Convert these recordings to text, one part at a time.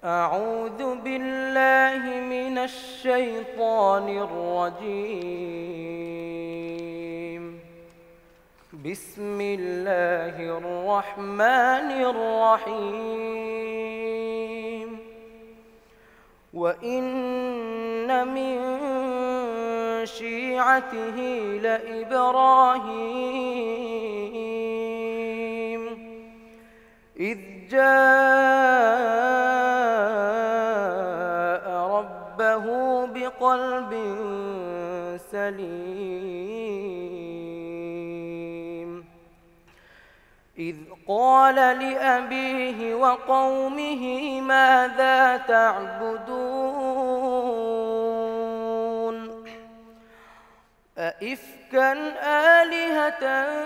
أعوذ بالله من الشيطان الرجيم. بسم الله الرحمن الرحيم. وإن من شيعته لإبراهيم إذ جاء ربه بقلب سليم إذ قال لأبيه وقومه ماذا تعبدون أئفكا آلهة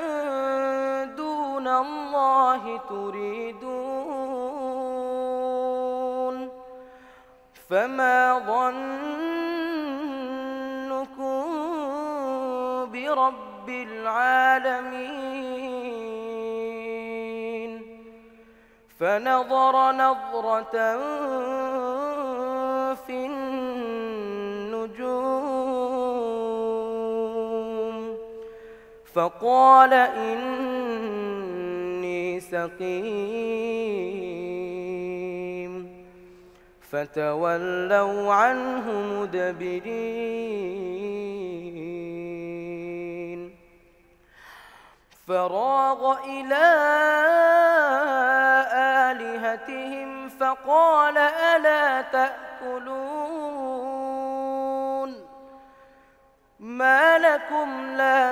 دون الله تريدون فما ظنكم برب العالمين فنظر نظرة في النجوم فقال إني سقيم فتولوا عنه مدبرين فراغ إلى آلهتهم فقال ألا تأكلون ما لكم لا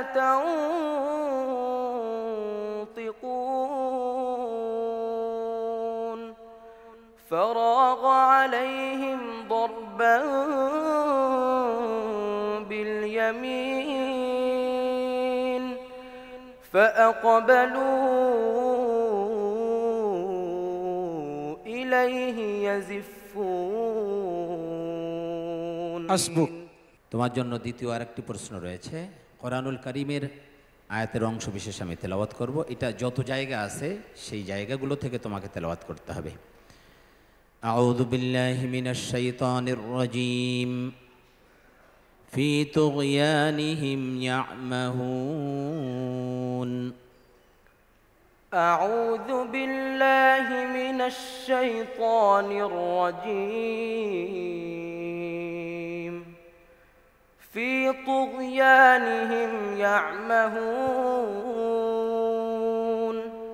تنطقون فراغ عليهم ضربا باليمين فأقبلوا إليه يزفون حسبك তোমার জন্য দ্বিতীয় আরেকটি প্রশ্ন রয়েছে কোরআনুল কারীমের আয়াতের অংশ বিশেষ আমি তেলাওয়াত করব এটা যত জায়গা আছে সেই জায়গাগুলো থেকে তোমাকে তেলাওয়াত করতে হবে আউযু বিল্লাহি মিনাশ শাইতানির রাজীম ফি তুগয়ানিহিম ইয়ামাহুন أعوذ بالله من الشيطان الرجيم في طغيانهم يعمهون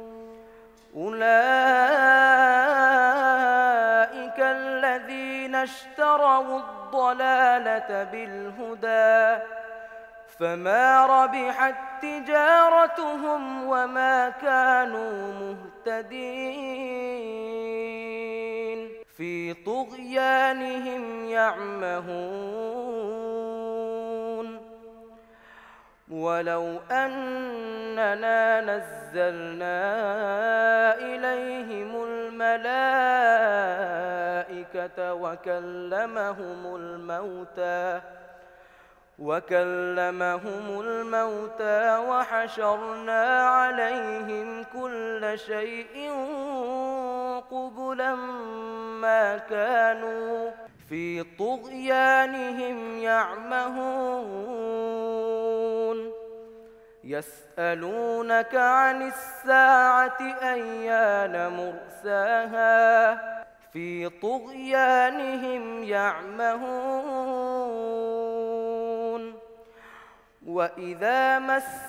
أولئك الذين اشتروا الضلالة بالهدى فما ربحت تجارتهم وما كانوا مهتدين في طغيانهم يعمهون ولو أننا نزلنا إليهم الملائكة وكلمهم الموتى وحشرنا عليهم كل شيء قبلا ما كانوا في طغيانهم يعمهون يسألونك عن الساعة أيان مرساها في طغيانهم يعمهون وإذا مس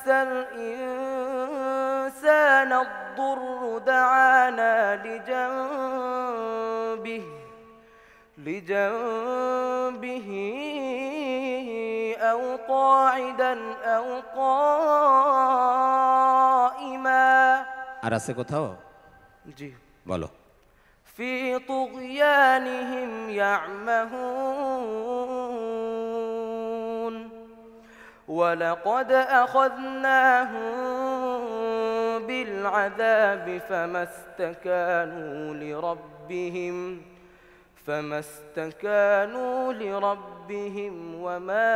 الإنسان الضر دعانا لجنبه أو قاعدا أو قائما আরাসে কোথাও জি বলো في طغيانهم يعمهون ولقد أخذناهم بالعذاب فما استكانوا لربهم وما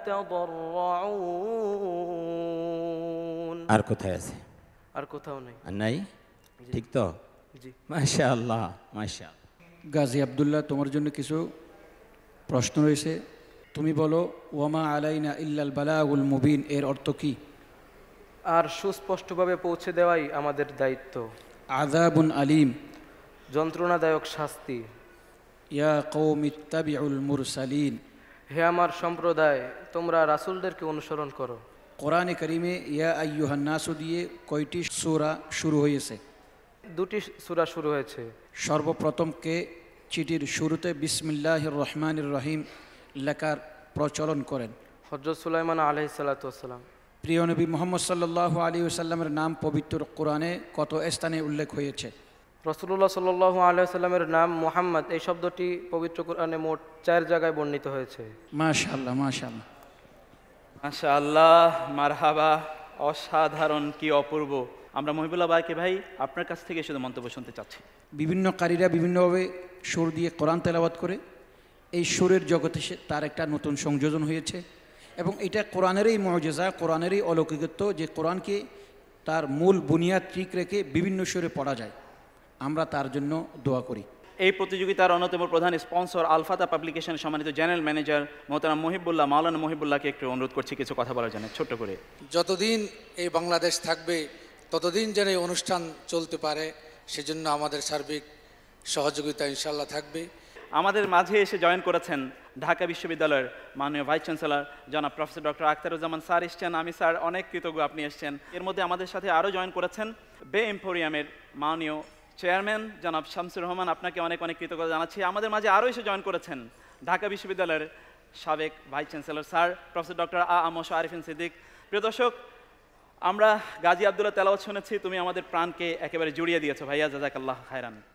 يتضرعون আর কোথায় আছে আর কোথাও নেই আর নাই ঠিক তো জি মাশাআল্লাহ মাশাআল্লাহ গাজী আবদুল্লাহ, তোমার জন্য কিছু প্রশ্ন রয়েছে। তুমি বলো ওয়ামা আলাইনা ইল্লাল বালাগুল মুবিন এর অর্থ কি? আর সুস্পষ্টভাবে পৌঁছে দেওয়াই আমাদের দায়িত্ব। আযাবুন আলিম। যন্ত্রণাদায়ক শাস্তি। ইয়া কওমি ইত্তাবিউল মুরসালিন। হে আমার সম্প্রদায়, তোমরা রাসূলদেরকে অনুসরণ করো। কোরআনে কারিমে ইয়া আইয়ুহান নাসু দিয়ে কয়টি সূরা শুরু হয়েছে? 2টি সূরা শুরু হয়েছে। সর্বপ্রথম কে চিঠির শুরুতে বিসমিল্লাহির রহমানির রহিম লেখার প্রচলন করেন? হযরত সুলাইমান আলাইহিস সালাতু ওয়াস সালাম। প্রিয় নবী মুহাম্মদ সাল্লাল্লাহু আলাইহি ওয়াসাল্লামের নাম পবিত্র কোরআনে কত স্থানে উল্লেখ হয়েছে? রাসূলুল্লাহ সাল্লাল্লাহু আলাইহি ওয়াসাল্লামের নাম মুহাম্মদ এই শব্দটি পবিত্র কোরআনে মোট 4 জায়গায় বর্ণিত হয়েছে। মাশাআল্লাহ, মাশাআল্লাহ। মাশাআল্লাহ, মারহাবা, অসাধারণ, কি অপূর্ব। আমরা মহিবুল্লাহ ভাইকে ভাই আপনার কাছ থেকে শুধু মন্তব্য শুনতে চাচ্ছি। বিভিন্ন কারীরা বিভিন্নভাবে সুর দিয়ে কোরআন তেলাওয়াত করে। এই সুরের জগতে তার একটা নতুন সংযোজন হয়েছে এবং এটা কোরআনেরই মুআজিজা, কোরআনেরই অলৌকিকত্ব যে কোরআনকে তার মূল বুনিয়াদ ঠিক রেখে বিভিন্ন সুরে পড়া যায়। আমরা তার জন্য দোয়া করি। এই প্রতিযোগিতার অন্যতম প্রধান স্পন্সর আলফাতা পাবলিকেশন সম্মানিত জেনারেল ম্যানেজার মোহতারাম মহিবুল্লাহ, মাওলানা মহিবুল্লাহকে একটু অনুরোধ করছি কিছু কথা বলার জন্য ছোট্ট করে। যতদিন এই বাংলাদেশ থাকবে ততদিন যেন এই অনুষ্ঠান চলতে পারে, সেজন্য আমাদের সার্বিক সহযোগিতা ইনশাল্লাহ থাকবে। আমাদের মাঝে এসে জয়েন করেছেন ঢাকা বিশ্ববিদ্যালয়ের মাননীয় ভাইস চ্যান্সেলর জনাব প্রফেসর ডক্টর আখতারুজ্জামান স্যার এসছেন। আমি স্যার অনেক কৃতজ্ঞ আপনি এসছেন। এর মধ্যে আমাদের সাথে আরও জয়েন করেছেন বে এম্পোরিয়ামের মাননীয় চেয়ারম্যান জনাব শামসুর রহমান, আপনাকে অনেক অনেক কৃতজ্ঞতা জানাচ্ছি। আমাদের মাঝে আরও এসে জয়েন করেছেন ঢাকা বিশ্ববিদ্যালয়ের সাবেক vice chancellor sir professor doctor A A M. Arefin Siddique. প্রিয় দর্শক, আমরা গাজী আবদুল্লাহ তেলাওয়াত শুনেছি, তুমি আমাদের প্রাণকে একেবারে জুড়িয়ে দিয়েছো ভাইয়া, জাযাকাল্লাহ খায়রান।